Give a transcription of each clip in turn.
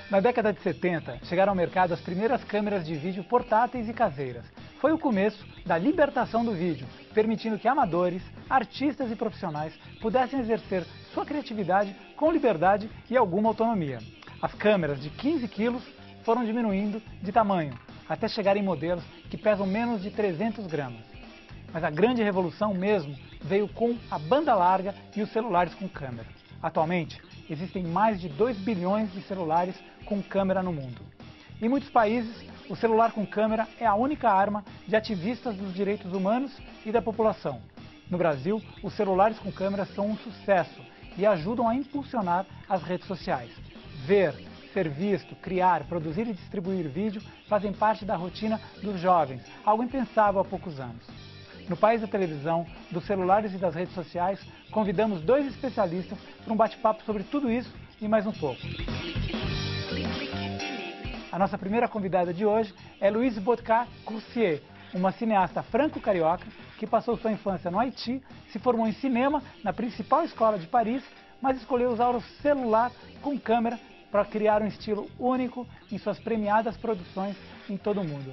Na década de 70, chegaram ao mercado as primeiras câmeras de vídeo portáteis e caseiras. Foi o começo da libertação do vídeo, permitindo que amadores, artistas e profissionais pudessem exercer sua criatividade com liberdade e alguma autonomia. As câmeras de 15 quilos foram diminuindo de tamanho, até chegarem em modelos que pesam menos de 300 gramas. Mas a grande revolução mesmo veio com a banda larga e os celulares com câmera. Atualmente, existem mais de 2 bilhões de celulares com câmera no mundo. Em muitos países, o celular com câmera é a única arma de ativistas dos direitos humanos e da população. No Brasil, os celulares com câmera são um sucesso e ajudam a impulsionar as redes sociais. Ver, ser visto, criar, produzir e distribuir vídeo fazem parte da rotina dos jovens, algo impensável há poucos anos. No país da televisão, dos celulares e das redes sociais, convidamos 2 especialistas para um bate-papo sobre tudo isso e mais um pouco. A nossa primeira convidada de hoje é Louise Bottcar-Coursier, uma cineasta franco-carioca que passou sua infância no Haiti, se formou em cinema na principal escola de Paris, mas escolheu usar o celular com câmera para criar um estilo único em suas premiadas produções em todo o mundo.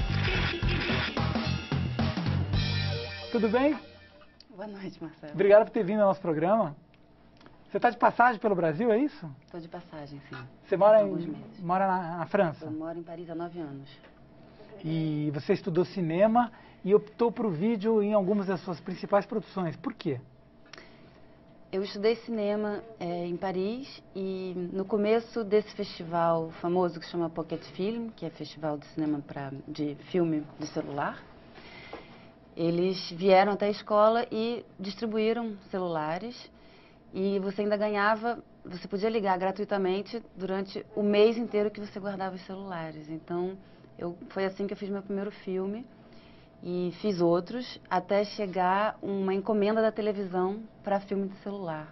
Tudo bem? Boa noite, Marcelo. Obrigado por ter vindo ao nosso programa. Você está de passagem pelo Brasil, é isso? Estou de passagem, sim. Você mora, Alguns meses. mora na França? Eu moro em Paris há 9 anos. E você estudou cinema e optou por vídeo em algumas das suas principais produções. Por quê? Eu estudei cinema em Paris e no começo desse festival famoso que se chama Pocket Film, que é festival de cinema de filme de celular, eles vieram até a escola e distribuíram celulares e você ainda ganhava, você podia ligar gratuitamente durante o mês inteiro que você guardava os celulares. Então, foi assim que eu fiz meu primeiro filme e fiz outros até chegar uma encomenda da televisão para filme de celular.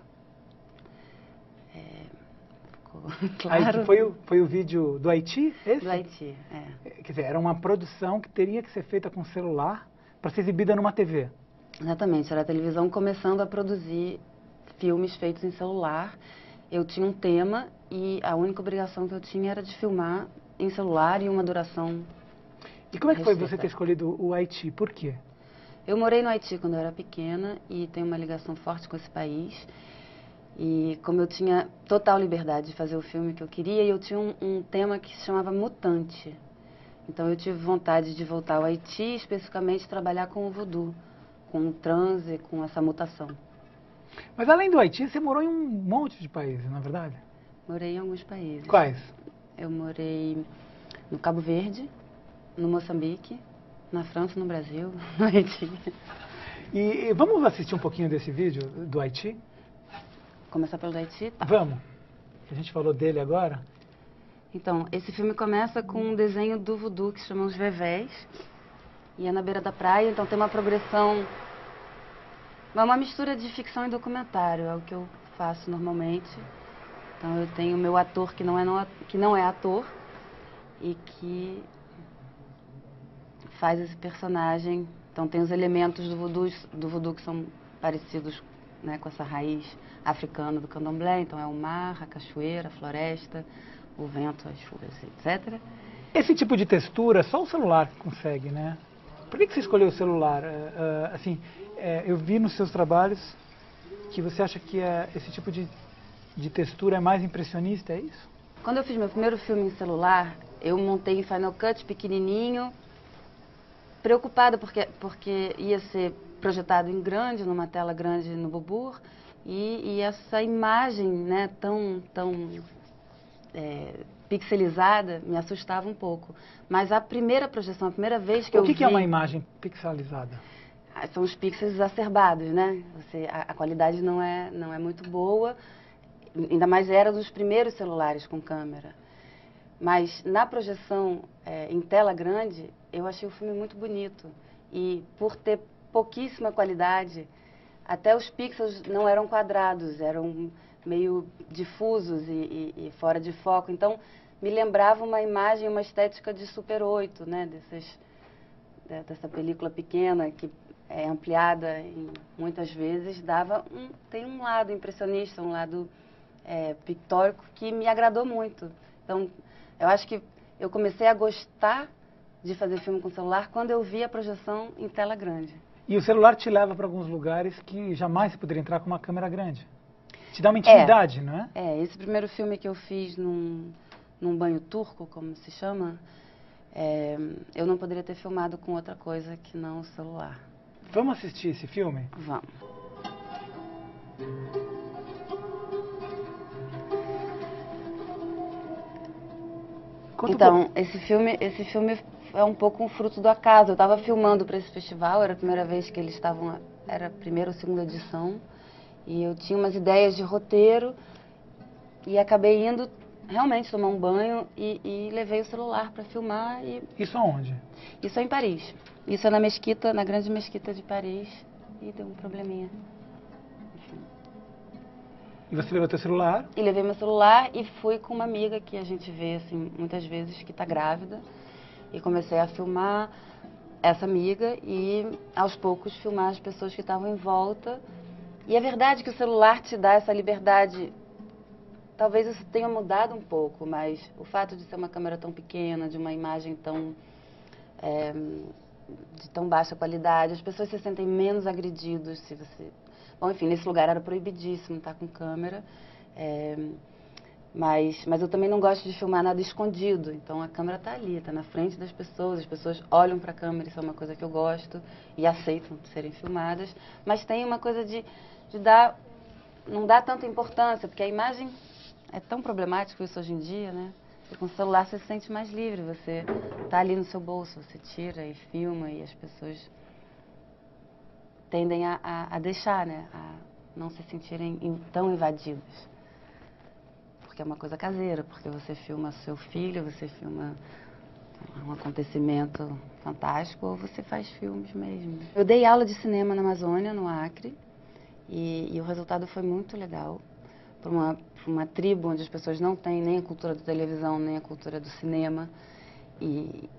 Ficou claro? Aí foi o vídeo do Haiti, esse? Do Haiti, Quer dizer, era uma produção que teria que ser feita com celular para ser exibida numa TV. Exatamente, era a televisão começando a produzir filmes feitos em celular. Eu tinha um tema e a única obrigação que eu tinha era de filmar em celular e uma duração. E como é que foi restrita. você ter escolhido o Haiti? Por quê? Eu morei no Haiti quando eu era pequena e tenho uma ligação forte com esse país. E como eu tinha total liberdade de fazer o filme que eu queria, e eu tinha um tema que se chamava Mutante. Então eu tive vontade de voltar ao Haiti e especificamente trabalhar com o voodoo, com o transe, com essa mutação. Mas além do Haiti, você morou em um monte de países, não é verdade? Morei em alguns países. Quais? Eu morei no Cabo Verde, no Moçambique, na França, no Brasil, no Haiti. E vamos assistir um pouquinho desse vídeo do Haiti? Começar pelo Haiti? Tá. Vamos. A gente falou dele agora. Então, esse filme começa com um desenho do voodoo que se chama Os Vevés. E é na beira da praia, então tem uma progressão. É uma mistura de ficção e documentário, é o que eu faço normalmente. Então eu tenho o meu ator que não é ator e que faz esse personagem. Então tem os elementos do voodoo que são parecidos, né, com essa raiz africana do candomblé. Então é o mar, a cachoeira, a floresta, o vento, as chuvas, etc. Esse tipo de textura só o celular consegue, né? Por que você escolheu o celular? Eu vi nos seus trabalhos que você acha que esse tipo de textura é mais impressionista, é isso? Quando eu fiz meu primeiro filme em celular, eu montei em Final Cut pequenininho, preocupada porque ia ser projetado em grande, numa tela grande no Bobur, e essa imagem, né, tão pixelizada me assustava um pouco. Mas a primeira projeção, a primeira vez que eu vi... O que é uma imagem pixelizada? São os pixels exacerbados, né? A qualidade não é muito boa, ainda mais era dos primeiros celulares com câmera. Mas na projeção em tela grande, eu achei o filme muito bonito. E por ter pouquíssima qualidade, até os pixels não eram quadrados, eram meio difusos e fora de foco. Então, me lembrava uma imagem, uma estética de Super 8, né? Dessa película pequena que é ampliada muitas vezes, tem um lado impressionista, um lado pictórico que me agradou muito. Então, eu acho que eu comecei a gostar de fazer filme com celular quando eu vi a projeção em tela grande. E o celular te leva para alguns lugares que jamais você poderia entrar com uma câmera grande. Te dá uma intimidade, não é? Esse primeiro filme que eu fiz num banho turco, como se chama, eu não poderia ter filmado com outra coisa que não o celular. Vamos assistir esse filme? Vamos. Então, esse filme é um pouco um fruto do acaso. Eu estava filmando para esse festival, era a primeira vez que eles estavam, era a primeira ou segunda edição, e eu tinha umas ideias de roteiro e acabei indo realmente tomar um banho e levei o celular para filmar. Isso aonde? Isso é em Paris. Isso é na mesquita, na grande mesquita de Paris, e deu um probleminha. Enfim. E você levou teu celular? E levei meu celular e fui com uma amiga que a gente vê assim muitas vezes, que está grávida, e comecei a filmar essa amiga e aos poucos filmar as pessoas que estavam em volta. E é verdade que o celular te dá essa liberdade. Talvez isso tenha mudado um pouco, mas o fato de ser uma câmera tão pequena, de uma imagem de tão baixa qualidade, as pessoas se sentem menos agredidos se você... Bom, enfim, nesse lugar era proibidíssimo estar com câmera, mas eu também não gosto de filmar nada escondido, então a câmera está ali, está na frente das pessoas, as pessoas olham para a câmera, isso é uma coisa que eu gosto e aceitam serem filmadas, mas tem uma coisa de não dar tanta importância, porque a imagem é tão problemático isso hoje em dia, né? E com o celular você se sente mais livre, você está ali no seu bolso, você tira e filma e as pessoas tendem a deixar, né? A não se sentirem tão invadidas. Porque é uma coisa caseira, porque você filma seu filho, você filma um acontecimento fantástico, ou você faz filmes mesmo. Eu dei aula de cinema na Amazônia, no Acre, e o resultado foi muito legal. Para uma tribo onde as pessoas não têm nem a cultura da televisão, nem a cultura do cinema. E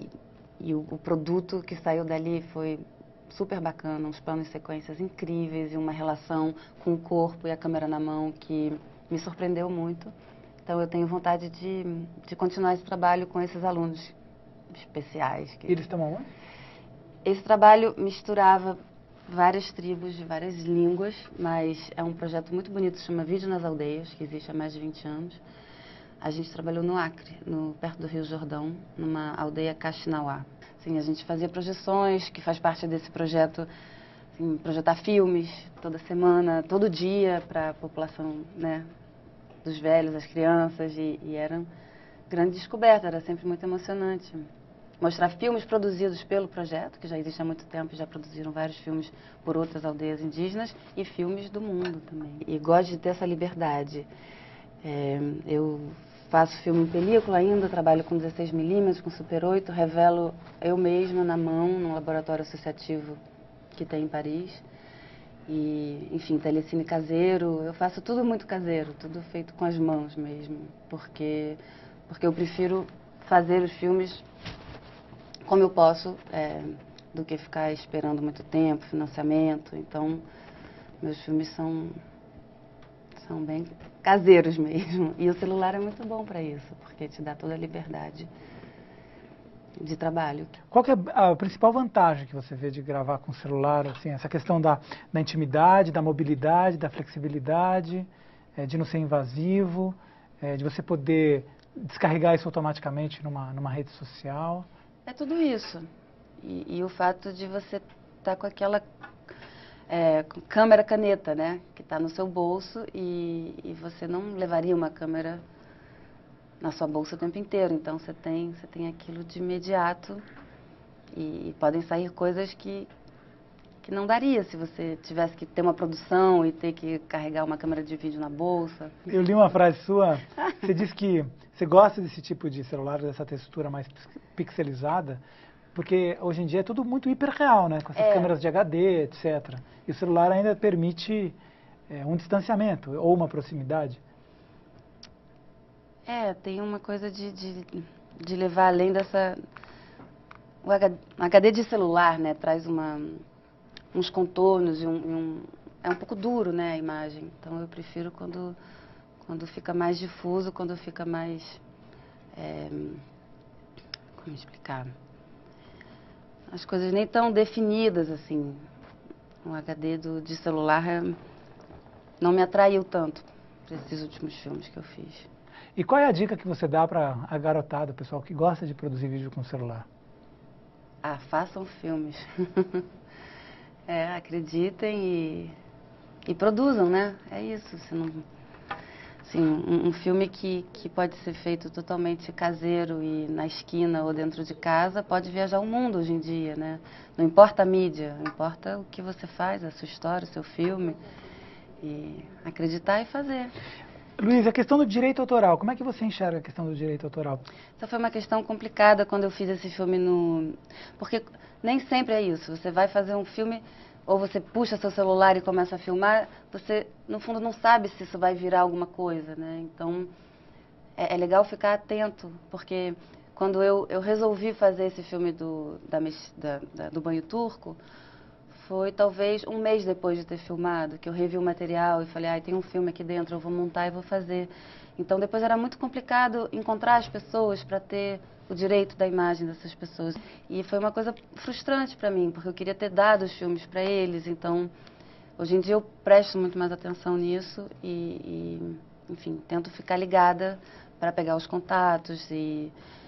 o produto que saiu dali foi super bacana, uns planos e sequências incríveis e uma relação com o corpo e a câmera na mão que me surpreendeu muito. Então eu tenho vontade de continuar esse trabalho com esses alunos especiais. Eles estão aonde? Esse trabalho misturava várias tribos de várias línguas, mas é um projeto muito bonito, se chama Vídeo nas Aldeias, que existe há mais de 20 anos. A gente trabalhou no Acre, perto do Rio Jordão, numa aldeia Caxinauá. Assim, a gente fazia projeções, que faz parte desse projeto, assim, projetar filmes toda semana, todo dia, para a população, né, dos velhos, das crianças, e era grande descoberta, era sempre muito emocionante. Mostrar filmes produzidos pelo projeto, que já existe há muito tempo, já produziram vários filmes por outras aldeias indígenas, e filmes do mundo também. E gosto de ter essa liberdade. Eu faço filme em película ainda, trabalho com 16mm, com Super 8, revelo eu mesma na mão, num laboratório associativo que tem em Paris. E, enfim, telecine caseiro, eu faço tudo muito caseiro, tudo feito com as mãos mesmo, porque eu prefiro fazer os filmes como eu posso, do que ficar esperando muito tempo, financiamento. Então, meus filmes são bem caseiros mesmo. E o celular é muito bom para isso, porque te dá toda a liberdade de trabalho. Qual que é a principal vantagem que você vê de gravar com o celular? Assim, essa questão da intimidade, da mobilidade, da flexibilidade, de não ser invasivo, de você poder descarregar isso automaticamente numa rede social? É tudo isso. E o fato de você estar com aquela câmera caneta, né? Que está no seu bolso e você não levaria uma câmera na sua bolsa o tempo inteiro. Então você tem aquilo de imediato e podem sair coisas que não daria se você tivesse que ter uma produção e ter que carregar uma câmera de vídeo na bolsa. Eu li uma frase sua, você disse que você gosta desse tipo de celular, dessa textura mais pixelizada, porque hoje em dia é tudo muito hiperreal, né? Com essas câmeras de HD, etc. E o celular ainda permite um distanciamento ou uma proximidade. Tem uma coisa de levar além dessa... O HD de celular, né, traz uns contornos e é um pouco duro, né, a imagem. Então eu prefiro quando fica mais difuso, quando fica mais como explicar? As coisas nem tão definidas assim. O HD de celular não me atraiu tanto para esses últimos filmes que eu fiz. E qual é a dica que você dá para a garotada, o pessoal que gosta de produzir vídeo com celular? Façam filmes. Acreditem e produzam, né? É isso. Você não, assim, um filme que pode ser feito totalmente caseiro e na esquina ou dentro de casa pode viajar o mundo hoje em dia, né? Não importa a mídia, importa o que você faz, a sua história, o seu filme. E acreditar e fazer. Luiz, a questão do direito autoral, como é que você enxerga a questão do direito autoral? Essa foi uma questão complicada quando eu fiz esse filme Porque nem sempre é isso. Você vai fazer um filme, ou você puxa seu celular e começa a filmar, você, no fundo, não sabe se isso vai virar alguma coisa, né? Então, é legal ficar atento, porque quando eu resolvi fazer esse filme do Banho Turco, foi talvez um mês depois de ter filmado, que eu revi o material e falei, tem um filme aqui dentro, eu vou montar e vou fazer. Então depois era muito complicado encontrar as pessoas para ter o direito da imagem dessas pessoas. E foi uma coisa frustrante para mim, porque eu queria ter dado os filmes para eles. Então, hoje em dia eu presto muito mais atenção nisso enfim, tento ficar ligada para pegar os contatos e...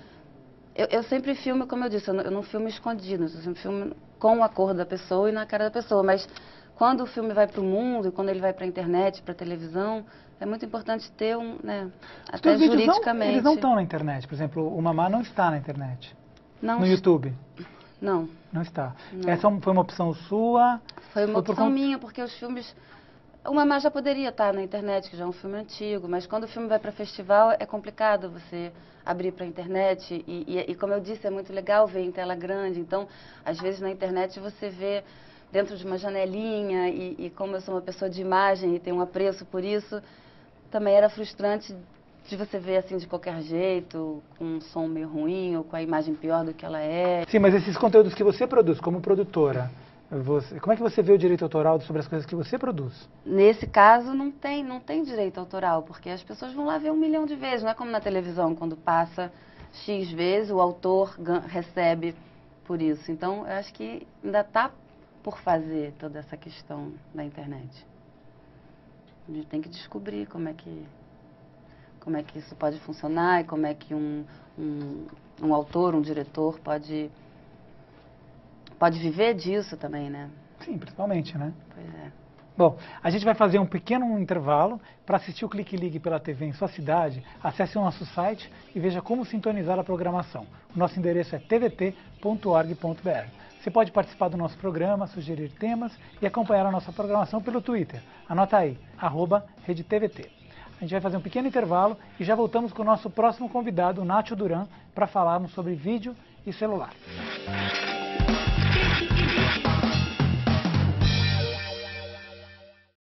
Eu sempre filmo, como eu disse, eu não filmo escondido, eu sempre filmo com a cor da pessoa e na cara da pessoa, mas quando o filme vai para o mundo, quando ele vai para a internet, para a televisão, é muito importante ter né, até juridicamente. Eles não estão na internet, por exemplo, o Mamá não está na internet, não, no YouTube? Não. Não está. Não. Essa foi uma opção sua? Foi uma opção minha, porque os filmes... O Mamá já poderia estar na internet, que já é um filme antigo, mas quando o filme vai para festival é complicado você abrir para a internet e como eu disse, é muito legal ver em tela grande, então às vezes na internet você vê dentro de uma janelinha e como eu sou uma pessoa de imagem e tenho um apreço por isso, também era frustrante de você ver assim de qualquer jeito, com um som meio ruim ou com a imagem pior do que ela é. Sim, mas esses conteúdos que você produz como produtora, como é que você vê o direito autoral sobre as coisas que você produz? Nesse caso, não tem direito autoral, porque as pessoas vão lá ver 1 milhão de vezes. Não é como na televisão, quando passa X vezes, o autor recebe por isso. Então, eu acho que ainda está por fazer toda essa questão da internet. A gente tem que descobrir como é que isso pode funcionar e como é que um autor, um diretor pode viver disso também, né? Sim, principalmente, né? Pois é. Bom, a gente vai fazer um pequeno intervalo. Para assistir o Clique Ligue pela TV em sua cidade, acesse o nosso site e veja como sintonizar a programação. O nosso endereço é tvt.org.br. Você pode participar do nosso programa, sugerir temas e acompanhar a nossa programação pelo Twitter. Anota aí, @RedeTVT. A gente vai fazer um pequeno intervalo e já voltamos com o nosso próximo convidado, o Nacho Duran, para falarmos sobre vídeo e celular.